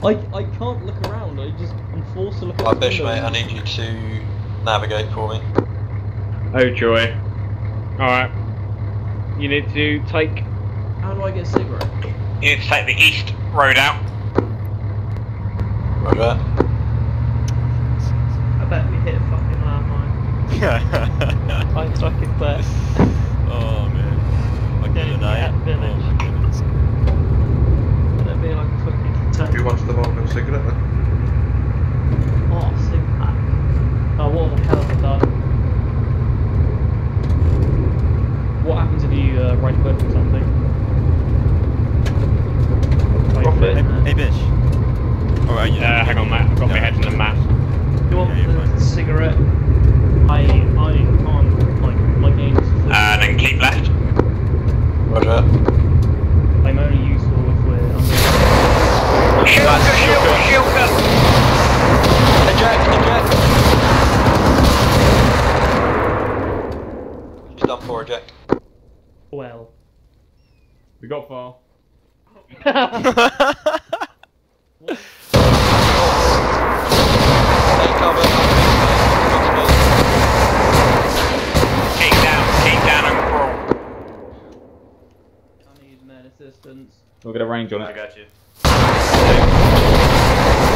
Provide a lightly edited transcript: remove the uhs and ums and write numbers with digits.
I can't look around. I'm forced to look at the Bish, window. mate, I need you to navigate for me. Oh joy. Alright. You need to take... How do I get a cigarette? You need to take the east road out. Roger. I bet we hit a fucking landmine. I fucking bet. Oh man. Like the other night. Village. Oh my goodness. That'd be like a fucking container. You wanted the morning cigarette then? Oh, sig pack. Oh, what the hell have I done? What happens if you right click or something? Hey Bish. Alright, yeah. hang on Matt, I've got my head in the map. You want Yeah, you're the fine. cigarette? I can't, like, my game's full. Then keep left. Roger. I'm only useful if we're under. Shooter! Eject, eject! She's done for eject. Well. We got far. Take cover. Keep down and crawl. I need med assistance. We'll get a range on it. I got you.